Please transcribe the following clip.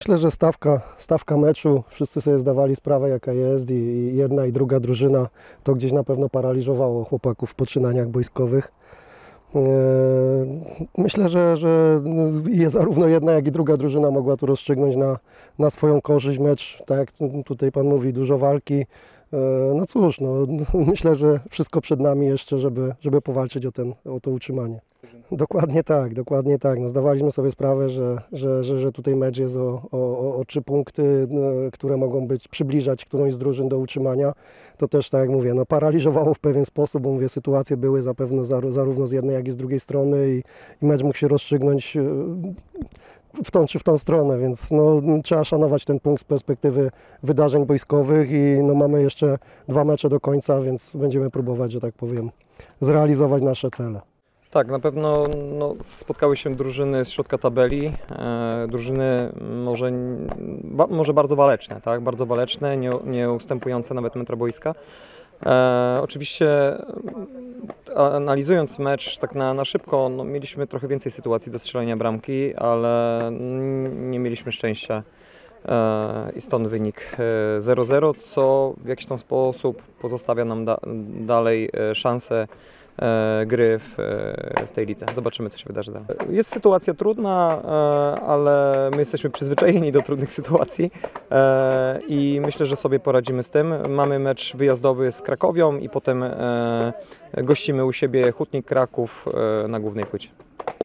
Myślę, że stawka meczu, wszyscy sobie zdawali sprawę jaka jest i jedna i druga drużyna to gdzieś na pewno paraliżowało chłopaków w poczynaniach boiskowych. Myślę, że zarówno jedna jak i druga drużyna mogła tu rozstrzygnąć na swoją korzyść mecz, tak jak tutaj Pan mówi, dużo walki. No cóż, myślę, że wszystko przed nami jeszcze, żeby powalczyć o to utrzymanie. Dokładnie tak. No, zdawaliśmy sobie sprawę, że tutaj mecz jest o 3 punkty, które mogą przybliżać którąś z drużyn do utrzymania. To też, tak jak mówię, paraliżowało w pewien sposób, bo mówię, sytuacje były zapewne zarówno z jednej, jak i z drugiej strony i mecz mógł się rozstrzygnąć w tą czy w tą stronę, więc trzeba szanować ten punkt z perspektywy wydarzeń boiskowych i mamy jeszcze 2 mecze do końca, więc będziemy próbować, że tak powiem, zrealizować nasze cele. Tak, na pewno spotkały się drużyny z środka tabeli, drużyny może bardzo waleczne, tak? Bardzo waleczne, nie ustępujące nawet metra boiska. Oczywiście analizując mecz tak na szybko, mieliśmy trochę więcej sytuacji do strzelania bramki, ale nie mieliśmy szczęścia i stąd wynik 0-0, co w jakiś tam sposób pozostawia nam dalej szansę gry w tej lidze. Zobaczymy, co się wydarzy dalej. Jest sytuacja trudna, ale my jesteśmy przyzwyczajeni do trudnych sytuacji i myślę, że sobie poradzimy z tym. Mamy mecz wyjazdowy z Krakowią i potem gościmy u siebie Hutnik Kraków na głównej płycie.